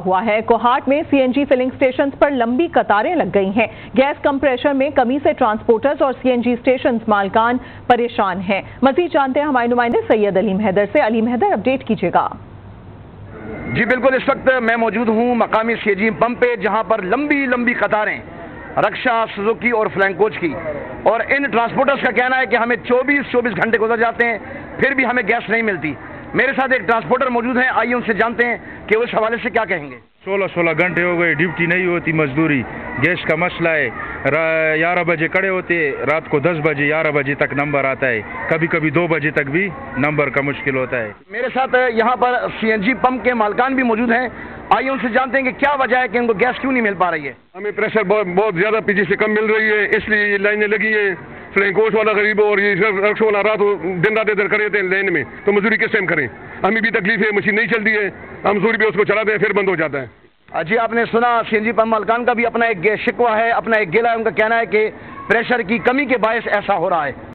हुआ है। कोहाट में सीएनजी फिलिंग स्टेशन पर लंबी कतारें लग गई हैं। गैस कंप्रेशर में कमी से ट्रांसपोर्टर्स और सीएनजी स्टेशन मालकान परेशान हैं। मजीद जानते हैं हमारे नुमाइंदे सैयद अलीम हैदर से। अलीम हैदर, अपडेट कीजिएगा। जी बिल्कुल, इस वक्त मैं मौजूद हूँ मकामी सीएनजी पंप पे, जहाँ पर लंबी लंबी कतारें रक्षा, सुजुकी और फ्लैंकोच की, और इन ट्रांसपोर्टर्स का कहना है कि हमें 24 घंटे गुजर जाते हैं, फिर भी हमें गैस नहीं मिलती। मेरे साथ एक ट्रांसपोर्टर मौजूद हैं, आइए उनसे जानते हैं कि उस हवाले से क्या कहेंगे। 16 घंटे हो गए, ड्यूटी नहीं होती, मजदूरी, गैस का मसला है। 11 बजे खड़े होते, रात को 10 बजे 11 बजे तक नंबर आता है, कभी कभी 2 बजे तक भी नंबर का मुश्किल होता है। मेरे साथ यहाँ पर सीएनजी पंप के मालकान भी मौजूद हैं, आइए उनसे जानते हैं कि क्या वजह है कि उनको गैस क्यों नहीं मिल पा रही है। हमें प्रेशर बहुत ज़्यादा पीछे से कम मिल रही है, इसलिए ये लाइनें लगी हैं। फ्लैंकोच वाला गरीब और ये रक्षा वाला रात दिन रात इधर खड़े थे लाइन में, तो मजदूरी किस टाइम करें। हमें भी तकलीफ है, मशीन नहीं चलती है, हम मजदूरी भी उसको चलाते हैं, फिर बंद हो जाता है। जी, आपने सुना, सीएनजी पंप मालकान का भी अपना एक शिकवा है, अपना एक गिला है। उनका कहना है कि प्रेशर की कमी के बायस ऐसा हो रहा है।